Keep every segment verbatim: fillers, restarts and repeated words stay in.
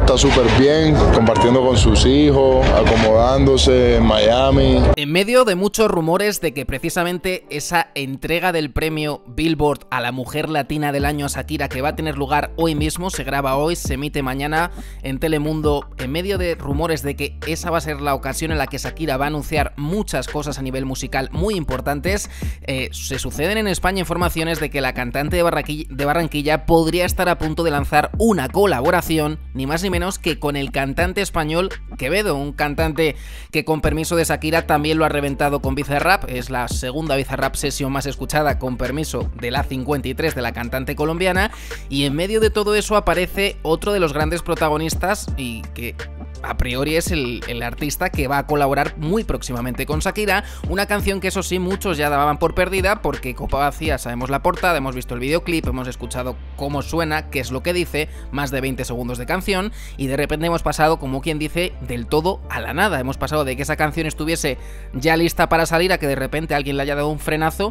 está súper bien, compartiendo con sus hijos, acomodándose en Miami. En medio de muchos rumores de que precisamente esa entrega del premio Billboard a la mujer latina del año a Shakira, que va a tener lugar hoy mismo, se graba hoy, se emite mañana en Telemundo, en medio de rumores de que esa va a ser la ocasión en la que Shakira va a anunciar muchas cosas a nivel musical muy importantes, eh, se suceden en España informaciones de que la cantante de Barranquilla, de Barranquilla podría estar a punto de lanzar una colaboración, ni más ni menos que con el cantante español Quevedo, un cantante que con permiso de Shakira también lo ha reventado con Bizarrap, es la segunda Bizarrap sesión más escuchada con permiso de la cincuenta y tres de la cantante colombiana, y en medio de todo eso aparece otro de los grandes protagonistas y que a priori es el, el artista que va a colaborar muy próximamente con Shakira, una canción que eso sí muchos ya daban por perdida porque Copa Vacía sabemos la portada, hemos visto el videoclip, hemos escuchado cómo suena, qué es lo que dice, más de veinte segundos de canción, y de repente hemos pasado, como quien dice, del todo a la nada, hemos pasado de que esa canción estuviese ya lista para salir a que de repente alguien le haya dado un frenazo.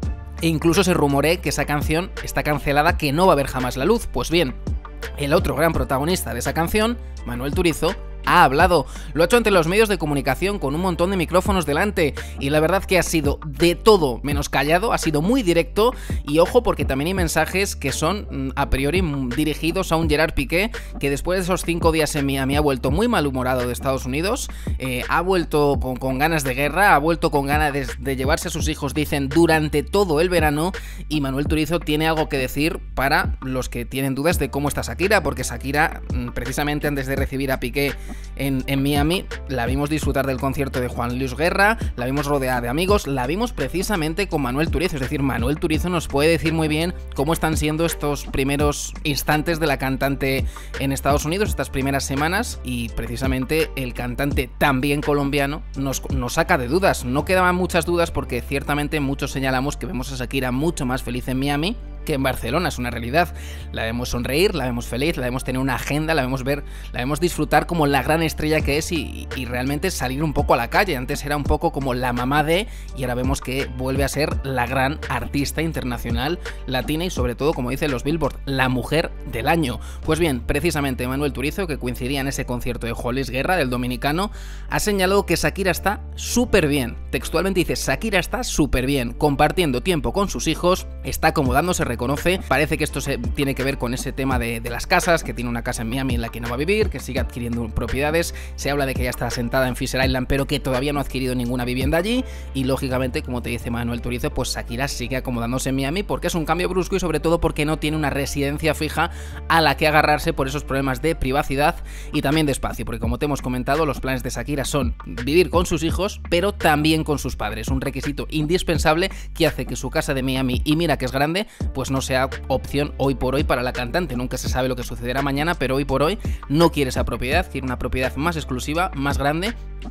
E incluso se rumorea que esa canción está cancelada, que no va a ver jamás la luz. Pues bien, el otro gran protagonista de esa canción, Manuel Turizo, ha hablado, lo ha hecho ante los medios de comunicación con un montón de micrófonos delante, y la verdad que ha sido de todo menos callado, ha sido muy directo, y ojo porque también hay mensajes que son a priori dirigidos a un Gerard Piqué que después de esos cinco días en Miami ha vuelto muy malhumorado de Estados Unidos, eh, ha vuelto con, con ganas de guerra, ha vuelto con ganas de, de llevarse a sus hijos, dicen, durante todo el verano, y Manuel Turizo tiene algo que decir para los que tienen dudas de cómo está Shakira, porque Shakira, precisamente antes de recibir a Piqué En, en Miami, la vimos disfrutar del concierto de Juan Luis Guerra, la vimos rodeada de amigos, la vimos precisamente con Manuel Turizo, es decir, Manuel Turizo nos puede decir muy bien cómo están siendo estos primeros instantes de la cantante en Estados Unidos, estas primeras semanas, y precisamente el cantante también colombiano nos, nos saca de dudas. No quedaban muchas dudas porque ciertamente muchos señalamos que vemos a Shakira mucho más feliz en Miami que en Barcelona, es una realidad. La vemos sonreír, la vemos feliz, la vemos tener una agenda, la vemos ver, la vemos disfrutar como la gran estrella que es y, y realmente salir un poco a la calle. Antes era un poco como la mamá de, y ahora vemos que vuelve a ser la gran artista internacional latina y sobre todo, como dicen los Billboard, la mujer del año. Pues bien, precisamente Manuel Turizo, que coincidía en ese concierto de Juan Luis Guerra, del dominicano, ha señalado que Shakira está súper bien. Textualmente dice, Shakira está súper bien, compartiendo tiempo con sus hijos, está acomodándose, reconoce, parece que esto se tiene que ver con ese tema de, de las casas, que tiene una casa en Miami en la que no va a vivir, que sigue adquiriendo propiedades, se habla de que ya está asentada en Fisher Island pero que todavía no ha adquirido ninguna vivienda allí, y lógicamente, como te dice Manuel Turizo, pues Shakira sigue acomodándose en Miami porque es un cambio brusco y sobre todo porque no tiene una residencia fija a la que agarrarse por esos problemas de privacidad y también de espacio, porque como te hemos comentado, los planes de Shakira son vivir con sus hijos pero también con sus padres, un requisito indispensable que hace que su casa de Miami, y mira que es grande, pues no sea opción hoy por hoy para la cantante. Nunca se sabe lo que sucederá mañana, pero hoy por hoy no quiere esa propiedad, quiere una propiedad más exclusiva, más grande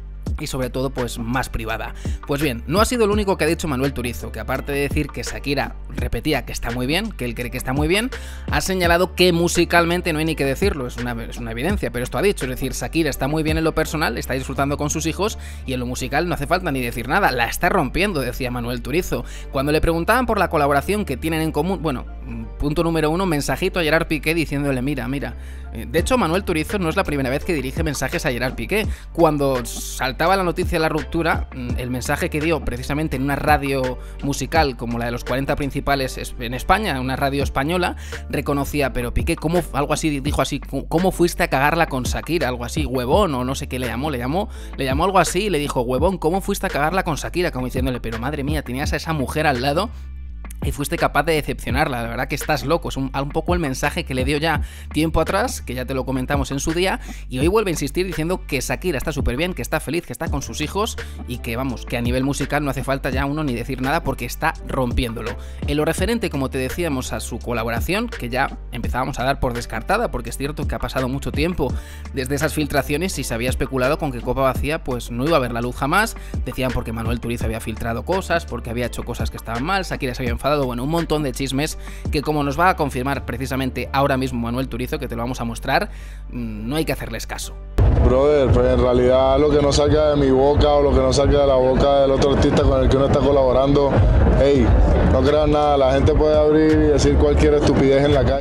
y sobre todo pues más privada. Pues bien, no ha sido el único que ha dicho Manuel Turizo, que aparte de decir que Shakira repetía que está muy bien, que él cree que está muy bien, ha señalado que musicalmente no hay ni que decirlo, es una, es una evidencia, pero esto ha dicho, es decir, Shakira está muy bien en lo personal, está disfrutando con sus hijos, y en lo musical no hace falta ni decir nada, la está rompiendo, decía Manuel Turizo. Cuando le preguntaban por la colaboración que tienen en común, bueno, punto número uno, mensajito a Gerard Piqué diciéndole, mira, mira, de hecho Manuel Turizo no es la primera vez que dirige mensajes a Gerard Piqué. Cuando saltaba la noticia de la ruptura, el mensaje que dio precisamente en una radio musical como la de los cuarenta principales en España, una radio española, reconocía, pero Piqué, ¿cómo, algo así, dijo así, ¿cómo fuiste a cagarla con Shakira? Algo así, huevón, o no sé qué le llamó, le llamó, le llamó algo así y le dijo, huevón, ¿cómo fuiste a cagarla con Shakira? Como diciéndole, pero madre mía, tenías a esa mujer al lado y fuiste capaz de decepcionarla, la verdad que estás loco. Es un, un poco el mensaje que le dio ya tiempo atrás, que ya te lo comentamos en su día, y hoy vuelve a insistir diciendo que Shakira está súper bien, que está feliz, que está con sus hijos y que vamos, que a nivel musical no hace falta ya uno ni decir nada porque está rompiéndolo. En lo referente, como te decíamos, a su colaboración, que ya empezábamos a dar por descartada, porque es cierto que ha pasado mucho tiempo desde esas filtraciones y se había especulado con que Copa Vacía pues no iba a ver la luz jamás, decían porque Manuel Turizo había filtrado cosas, porque había hecho cosas que estaban mal, Shakira se había enfadado, bueno, un montón de chismes que, como nos va a confirmar precisamente ahora mismo Manuel Turizo, que te lo vamos a mostrar, no hay que hacerles caso. Brother, pues en realidad lo que no salga de mi boca o lo que no salga de la boca del otro artista con el que uno está colaborando, hey, no creas nada, la gente puede abrir y decir cualquier estupidez en la calle.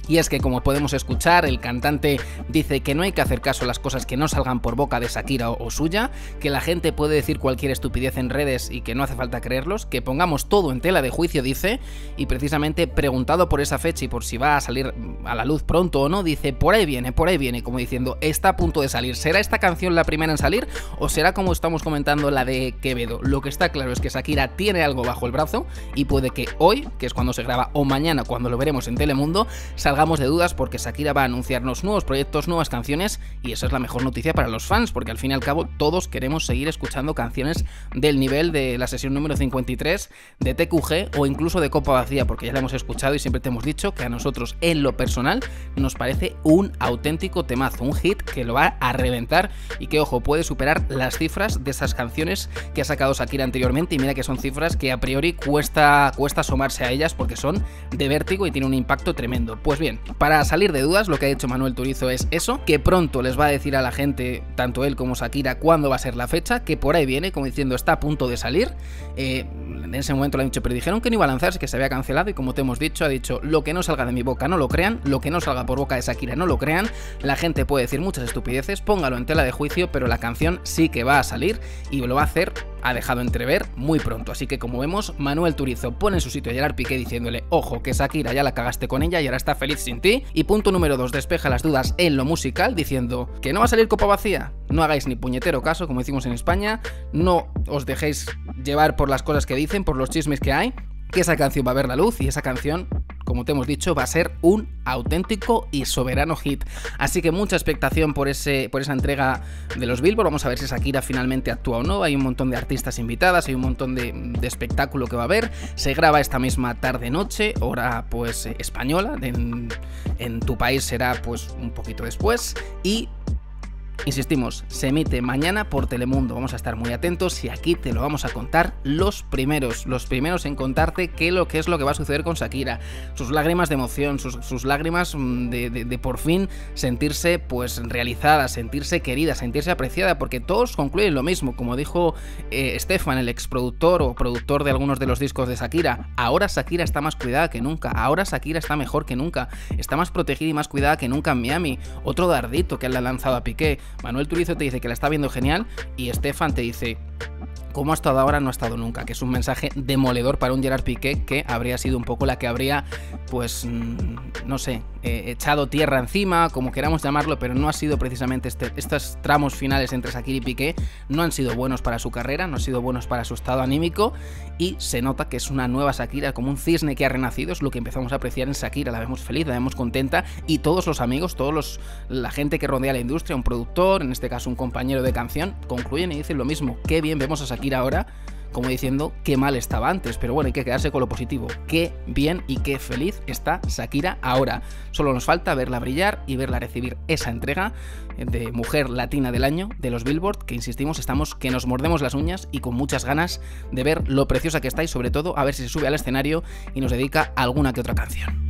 Y es que, como podemos escuchar, el cantante dice que no hay que hacer caso a las cosas que no salgan por boca de Shakira o, o suya, que la gente puede decir cualquier estupidez en redes y que no hace falta creerlos, que pongamos todo en tela de juicio, dice, y precisamente preguntado por esa fecha y por si va a salir a la luz pronto o no, dice, por ahí viene, por ahí viene, como diciendo, está a punto de salir. ¿Será esta canción la primera en salir o será, como estamos comentando, la de Quevedo? Lo que está claro es que Shakira tiene algo bajo el brazo y puede que hoy, que es cuando se graba, o mañana, cuando lo veremos en Telemundo, salgamos de dudas porque Shakira va a anunciarnos nuevos proyectos, nuevas canciones, y esa es la mejor noticia para los fans, porque al fin y al cabo todos queremos seguir escuchando canciones del nivel de la sesión número cincuenta y tres de T Q G o incluso de Copa Vacía, porque ya la hemos escuchado y siempre te hemos dicho que a nosotros en lo personal nos parece un auténtico temazo, un hit que lo va a reventar y que, ojo, puede superar las cifras de esas canciones que ha sacado Shakira anteriormente, y mira que son cifras que a priori cuesta, cuesta asomarse a ellas porque son de vértigo y tiene un impacto tremendo. Pues bien, para salir de dudas, lo que ha hecho Manuel Turizo es eso, que pronto les va a decir a la gente, tanto él como Shakira, cuándo va a ser la fecha, que por ahí viene, como diciendo, está a punto de salir. Eh, en ese momento lo han dicho, pero dijeron que no iba a lanzarse, que se había cancelado, y como te hemos dicho, ha dicho, lo que no salga de mi boca no lo crean, lo que no salga por boca de Shakira no lo crean, la gente puede decir muchas estupideces, póngalo en tela de juicio, pero la canción sí que va a salir y lo va a hacer, ha dejado entrever, muy pronto. Así que, como vemos, Manuel Turizo pone en su sitio a Gerard Piqué diciéndole, ojo, que Shakira ya la cagaste con ella y ahora está feliz sin ti. Y punto número dos, despeja las dudas en lo musical diciendo que no va a salir Copa Vacía. No hagáis ni puñetero caso, como decimos en España, no os dejéis llevar por las cosas que dicen, por los chismes que hay, que esa canción va a ver la luz y esa canción, como te hemos dicho, va a ser un auténtico y soberano hit. Así que mucha expectación por, ese, por esa entrega de los Billboard. Vamos a ver si Shakira finalmente actúa o no. Hay un montón de artistas invitadas, hay un montón de, de espectáculo que va a haber. Se graba esta misma tarde-noche, hora pues eh, española. En, en tu país será pues un poquito después. Y insistimos, se emite mañana por Telemundo. Vamos a estar muy atentos y aquí te lo vamos a contar los primeros, los primeros en contarte qué lo que es lo que va a suceder con Shakira, sus lágrimas de emoción, sus, sus lágrimas de, de, de por fin sentirse pues realizada, sentirse querida, sentirse apreciada, porque todos concluyen lo mismo, como dijo eh, Stefan, el exproductor o productor de algunos de los discos de Shakira. Ahora Shakira está más cuidada que nunca, ahora Shakira está mejor que nunca, está más protegida y más cuidada que nunca en Miami. Otro dardito que le ha lanzado a Piqué. Manuel Turizo te dice que la está viendo genial y Stefan te dice, como ha estado ahora no ha estado nunca, que es un mensaje demoledor para un Gerard Piqué que habría sido un poco la que habría, pues, no sé, eh, echado tierra encima, como queramos llamarlo, pero no ha sido precisamente este, estos tramos finales entre Shakira y Piqué, no han sido buenos para su carrera, no han sido buenos para su estado anímico, y se nota que es una nueva Shakira, como un cisne que ha renacido, es lo que empezamos a apreciar en Shakira, la vemos feliz, la vemos contenta, y todos los amigos, todos los la gente que rodea la industria, un productor, en este caso un compañero de canción, concluyen y dicen lo mismo, qué bien vemos a Shakira ahora, como diciendo qué mal estaba antes, pero bueno, hay que quedarse con lo positivo, qué bien y qué feliz está Shakira ahora. Solo nos falta verla brillar y verla recibir esa entrega de Mujer Latina del Año de los Billboard, que insistimos, estamos que nos mordemos las uñas y con muchas ganas de ver lo preciosa que está y sobre todo a ver si se sube al escenario y nos dedica alguna que otra canción.